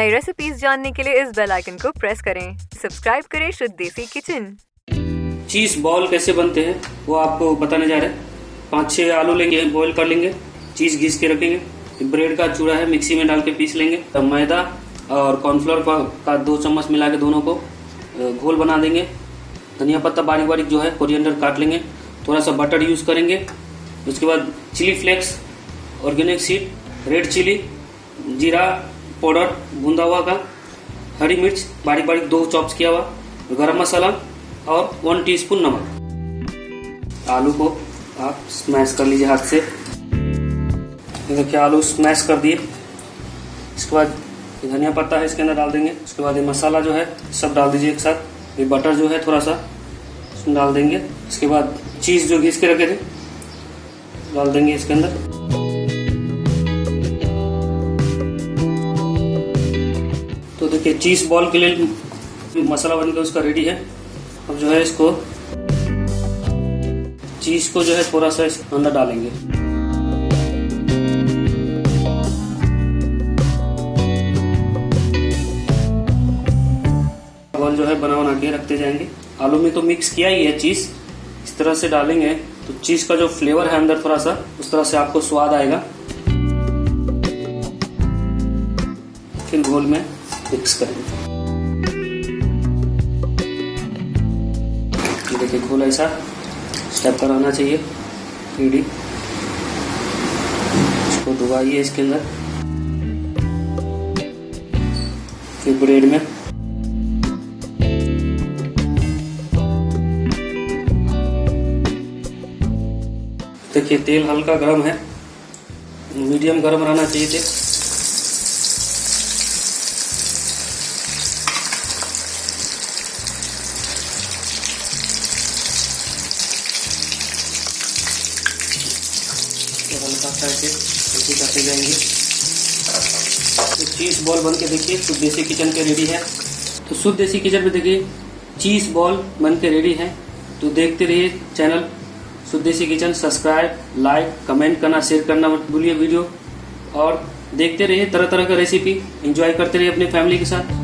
नई रेसिपीज जानने के लिए इस बेल आइकन को प्रेस करें। सब्सक्राइब करें शुद्ध देसी किचन। चीज़ बॉल कैसे बनते हैं वो आपको बताने जा रहे हैं। 5-6 आलू लेंगे, बॉईल कर लेंगे, चीज़ घिस के रखेंगे। ब्रेड का चूड़ा है, मिक्सी में डाल के पीस लेंगे। मैदा और कॉर्नफ्लोर का 2 चम्मच मिला के दोनों को घोल बना देंगे। धनिया पत्ता बारीक बारीक जो है, कोरिएंडर काट लेंगे। थोड़ा सा बटर यूज़ करेंगे। उसके बाद chilli flakes, organic seed, red chilli, जीरा पाउडर भुना हुआ का, हरी मिर्च बारीक बारीक 2 चॉप्स किया हुआ, गरम मसाला और 1 टीस्पून नमक। आलू को आप स्मैश कर लीजिए हाथ से। देखिए आलू स्मैश कर दिए। इसके बाद धनिया पत्ता है इसके अंदर डाल देंगे। उसके बाद ये मसाला जो है सब डाल दीजिए एक साथ। ये बटर जो है थोड़ा सा इसमें डाल देंगे। इसके बाद चीज़ जो घिस के रखे थे डाल देंगे इसके अंदर। तो देखिए चीज़ बॉल के लिए मसाला बन के उसका रेडी है। अब जो है इसको चीज़ को जो है थोड़ा सा इसके अंदर डालेंगे। बॉल जो है बना के रखते जाएंगे। आलू में तो मिक्स किया ही है चीज़, इस तरह से डालेंगे तो चीज़ का जो फ्लेवर है अंदर थोड़ा सा उस तरह से आपको स्वाद आएगा। फिर घोल में मिक्स करेंगे। देखिए घोल ऐसा स्टेप पर आना चाहिए रेडी। इसको डुबाइए इसके अंदर। फिर ब्रेड में देखिए तेल हल्का गर्म है, मीडियम गर्म रहना चाहिए तेल। हल्का सा ऐसे करते जाएंगे। तो चीज़ बॉल बन के देखिए शुद्ध देसी किचन के रेडी है। तो शुद्ध देसी किचन में देखिए चीज़ बॉल बन के रेडी है। तो देखते रहिए channel Shuddh Desi kitchen. Subscribe, like, comment करना, शेयर करना मत भूलिए वीडियो। और देखते रहिए तरह तरह का रेसिपी, एंजॉय करते रहिए अपने फैमिली के साथ।